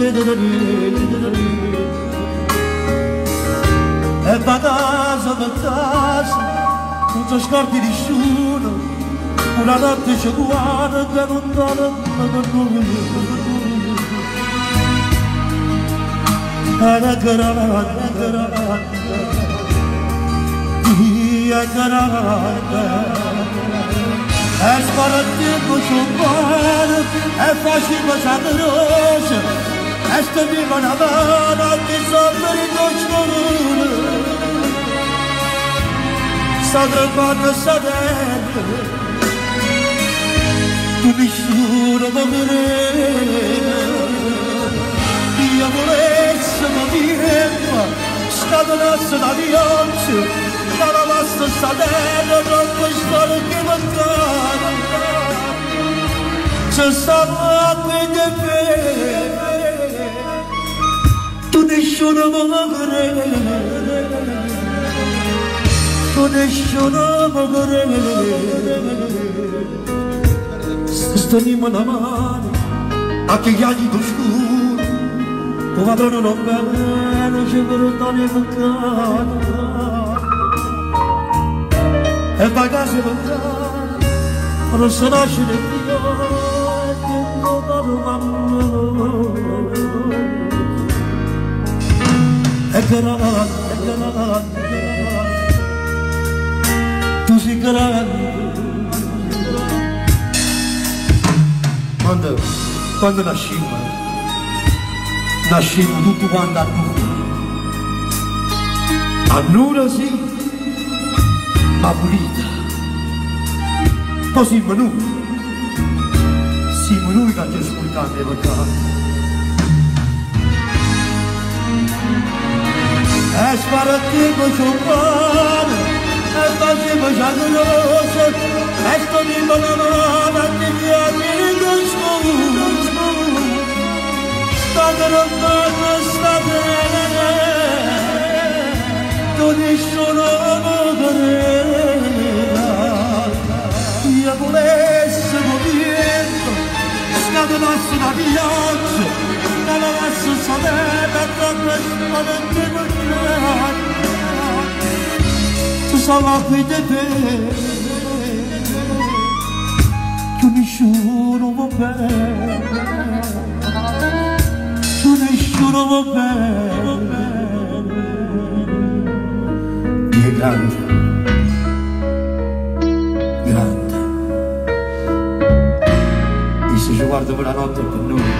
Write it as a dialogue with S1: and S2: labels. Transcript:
S1: E da casa, non c'è scordi nessuno, una notte ci guarda non dona una grande, via grande, e sbarattiamo sul mare, e facciamo sanrosa, e stiamo una mano che sopra il dolce. Sadrepana sadere, tu nessuno mi crede. Io volessi morire, scatenasse da viaggio, ma la basta sadere, troppo storia che mancava. C'è stata qui di me, tu nessuno mi crede. Tu nessuno mi crede. Steniamo la mano a che gli agli d'oscuro, tu padrone non bene, ci guardano in casa e da casa in casa non si nasce nel Dio che non parla. E grande, tu sei grande. Quando nascimmo tutto quanto a nulla sì, ma pulita. Poi siamo noi che ci ascoltiamo i peccati. E sbarattiamo sul pane, e facciamo sanrosa, e stiamo la mano a che viaggi in dolce. Sadrepana sadere, tu nessuno mi crede. Io volessi morire, scatenasse da viaggio, ma la basta sadere, troppo storia che mancava. Tu stava qui di te, tu nessuno mi crede. Tu nessuno va bene. Dio è grande, grande. E se ci guardo per la notte per noi